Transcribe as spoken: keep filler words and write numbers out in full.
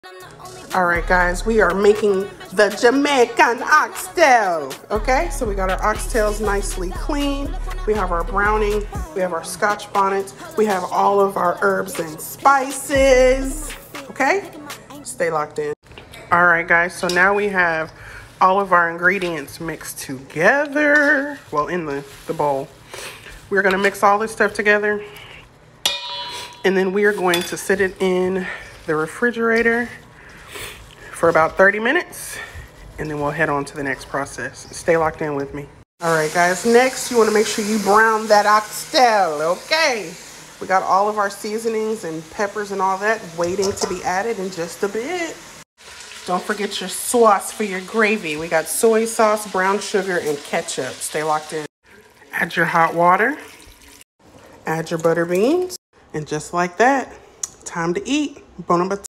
All right, guys, we are making the Jamaican oxtail. Okay, so we got our oxtails nicely clean. We have our browning. We have our scotch bonnets. We have all of our herbs and spices. Okay, stay locked in. All right, guys, so now we have all of our ingredients mixed together. Well, in the, the bowl. We're gonna mix all this stuff together. And then we are going to sit it in the refrigerator for about thirty minutes, and then we'll head on to the next process. Stay locked in with me. All right, guys, next you want to make sure you brown that oxtail, okay? We got all of our seasonings and peppers and all that waiting to be added in just a bit. Don't forget your sauce for your gravy. We got soy sauce, brown sugar, and ketchup. Stay locked in. Add your hot water. Add your butter beans. And just like that, time to eat. Bon appetit.